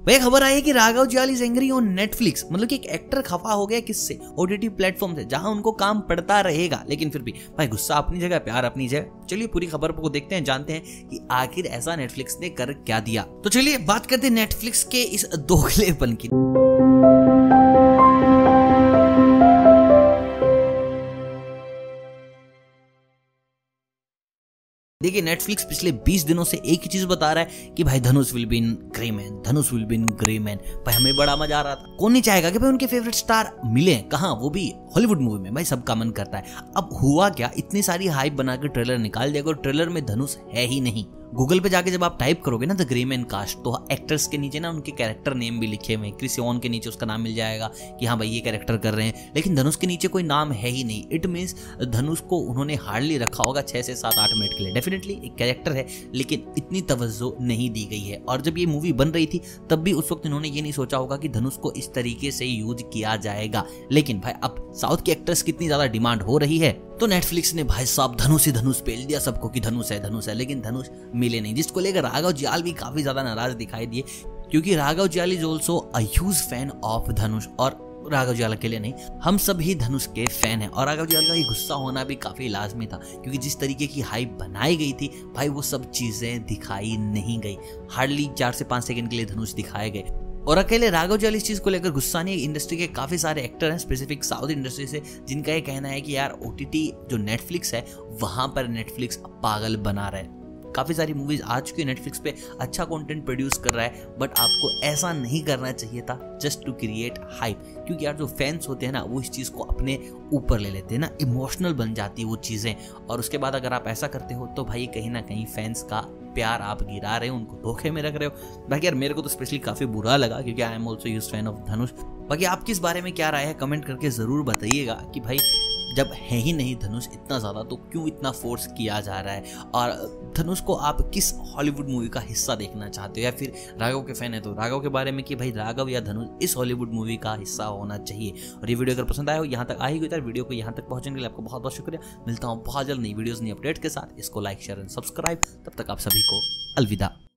भाई खबर आई है कि Raghav Juyal is angry on Netflix. मतलब कि एक एक्टर खफा हो गया किससे, ओटीटी प्लेटफॉर्म से, जहां उनको काम पड़ता रहेगा। लेकिन फिर भी भाई गुस्सा अपनी जगह, प्यार अपनी जगह। चलिए पूरी खबर को देखते हैं, जानते हैं कि आखिर ऐसा नेटफ्लिक्स ने कर क्या दिया। तो चलिए बात करते हैं नेटफ्लिक्स के इस दोगलेपन की। देखिए नेटफ्लिक्स पिछले 20 दिनों से एक ही चीज बता रहा है कि भाई Dhanush will be in Gray Man, Dhanush will be in Gray Man. भाई हमें बड़ा मजा आ रहा था। कौन नहीं चाहेगा कि भाई उनके फेवरेट स्टार मिले, कहां, वो भी हॉलीवुड मूवी में। भाई सबका मन करता है। अब हुआ क्या, इतनी सारी हाइप बनाकर ट्रेलर निकाल दिया और ट्रेलर में धनुष है ही नहीं। गूगल पे जाके जब आप टाइप करोगे ना द ग्रे मैन कास्ट, तो एक्टर्स के नीचे ना उनके कैरेक्टर नेम भी लिखे हुए हैं। क्रिस एवंस के नीचे उसका नाम मिल जाएगा कि हाँ भाई ये कैरेक्टर कर रहे हैं, लेकिन धनुष के नीचे कोई नाम है ही नहीं। इट मींस धनुष को उन्होंने हार्डली रखा होगा 6 से 7-8 मिनट के लिए। डेफिनेटली एक कैरेक्टर है, लेकिन इतनी तवज्जो नहीं दी गई है। और जब ये मूवी बन रही थी तब भी उस वक्त इन्होंने ये नहीं सोचा होगा कि धनुष को इस तरीके से यूज किया जाएगा। लेकिन भाई अब साउथ के एक्टर्स की इतनी ज्यादा डिमांड हो रही है, तो नेटफ्लिक्स ने भाई साहब धनुष ही धनुष पेल दिया सबको कि धनुष है, लेकिन धनुष मिले नहीं। जिसको लेकर राघव जुयाल भी काफी ज्यादा नाराज दिखाई दिए, क्योंकि Raghav Juyal is also a huge fan of Dhanush. और राघव जुयाल के लिए नहीं, हम सभी धनुष के फैन हैं। और राघव जुयाल का ये गुस्सा होना भी काफी लाजमी था, क्योंकि जिस तरीके की हाइप बनाई गई थी भाई वो सब चीजें दिखाई नहीं गई। हार्डली 4 से 5 सेकंड के लिए धनुष दिखाए गए। और अकेले राघव जुयाल इस चीज को लेकर गुस्सा नहीं, इंडस्ट्री के काफी सारे एक्टर हैं, स्पेसिफिक साउथ इंडस्ट्री से, जिनका ये कहना है कि यार ओटीटी जो नेटफ्लिक्स है वहां पर नेटफ्लिक्स पागल बना रहा है। काफी सारी मूवीज आ चुकी है नेटफ्लिक्स पे, अच्छा कंटेंट प्रोड्यूस कर रहा है, बट आपको ऐसा नहीं करना चाहिए था जस्ट टू क्रिएट हाइप। क्योंकि यार जो फैंस होते हैं ना वो इस चीज को अपने ऊपर ले लेते हैं ना, इमोशनल बन जाती है वो चीजें। और उसके बाद अगर आप ऐसा करते हो तो भाई कहीं ना कहीं फैंस का प्यार आप गिरा रहे हो, उनको धोखे में रख रहे हो। बाकी यार मेरे को तो स्पेशली काफी बुरा लगा, क्योंकि I am also huge fan of Dhanush. बाकी आपकी इस बारे में क्या राय है कमेंट करके जरूर बताइएगा कि भाई जब है ही नहीं धनुष इतना ज्यादा तो क्यों इतना फोर्स किया जा रहा है। और धनुष को आप किस हॉलीवुड मूवी का हिस्सा देखना चाहते हो, या फिर राघव के फैन है तो राघव के बारे में कि भाई राघव या धनुष इस हॉलीवुड मूवी का हिस्सा होना चाहिए। और ये वीडियो अगर पसंद आया हो, यहाँ तक आ ही गई तो वीडियो को यहाँ तक पहुंचने के लिए आपको बहुत बहुत शुक्रिया। मिलता हूँ बहुत जल्द नई वीडियोस, नई अपडेट के साथ। इसको लाइक, शेयर एंड सब्सक्राइब। तब तक आप सभी को अलविदा।